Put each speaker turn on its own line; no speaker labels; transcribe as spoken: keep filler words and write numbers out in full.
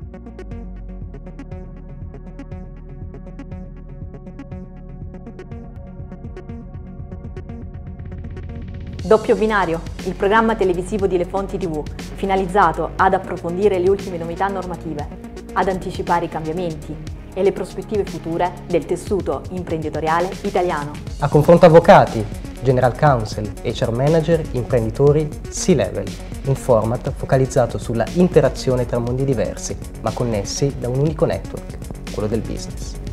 Doppio Binario, il programma televisivo di Le Fonti tivù, finalizzato ad approfondire le ultime novità normative, ad anticipare i cambiamenti e le prospettive future del tessuto imprenditoriale italiano.
A confronto avvocati, general counsel, H R manager, imprenditori, C-level, un format focalizzato sulla interazione tra mondi diversi, ma connessi da un unico network, quello del business.